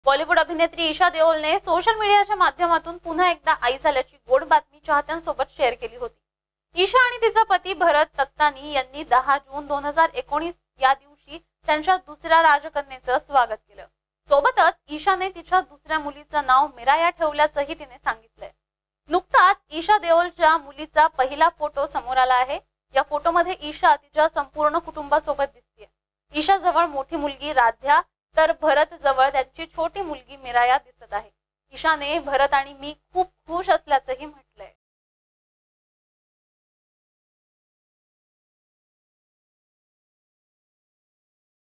बॉलिवूड अभिनेत्री ईशा देओलने सोशल मीडियाच्या माध्यमातून पुन्हा एकदा आई झाल्याची गोड बातमी चाहत्यांसोबत शेअर केली होती। ईशा आणि तिचा पती भरत तख्तानी यांनी 10 जून 2019 या दिवशी त्यांच्या दुसऱ्या राजकन्येचं स्वागत केलं। सोबतच ईशाने तिच्या दुसऱ्या मुलीचं नाव मिराया ठेवल्याचंही तिने सांगितलंय। नुकताच ईशा देओलच्या मुलीचा पहिला फोटो समोर आला आहे। या फोटोमध्ये ईशा तिच्या संपूर्ण कुटुंबासोबत दिसते। ईशा जवळ मोठी मुलगी राध्या तर भरत जवळ त्यांची छोटी मुलगी मिराया दिसत आहे। ईशाने भरत आणि मी खूप खुश असल्याचंही म्हटलं।